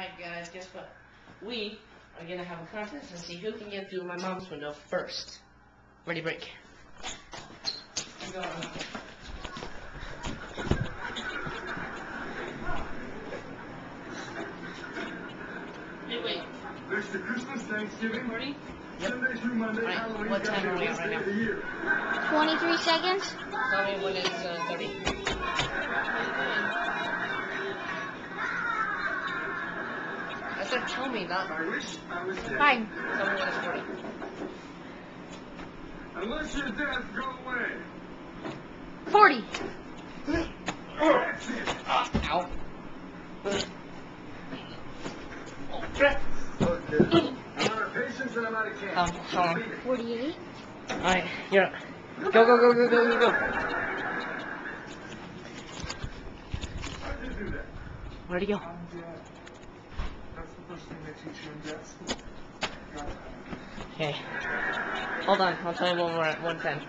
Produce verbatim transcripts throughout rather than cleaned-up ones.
Alright guys, guess what? We are gonna have a contest and see who can get through my mom's window first. Ready, break. Go on. Hey, wait. There's the Christmas, Thanksgiving, Ready? Yep. Sunday through Monday, Alright, Halloween, what time are we at right now? twenty-three seconds. Tell me when it's uh, thirty. I said tell me, not I wish I was dead. Fine. tell me when it's forty. Unless you're dead, go away. forty. That's it. Ow. Okay. I'm out of patience and I'm out of Oh, candy. hold on. forty-eight. Alright, you're up. Go, go, go, go, go, go, go. How did you do that? Where'd he go? I'm dead. That's the first thing they teach you in death school. Okay. Hold on, I'll tell you when we're at one ten.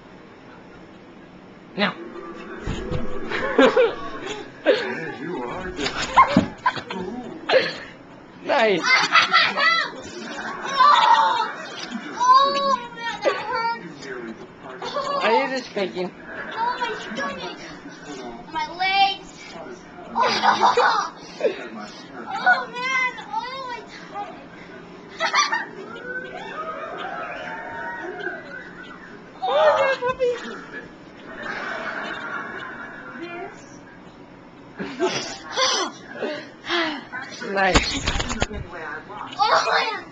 Now. Yeah, you are dead. Nice. Oh, man, that hurts. Are you just faking? Oh, my stomach. My legs. Oh, oh man. Oh, my stomach. Oh, my puppy. Nice. Oh, man.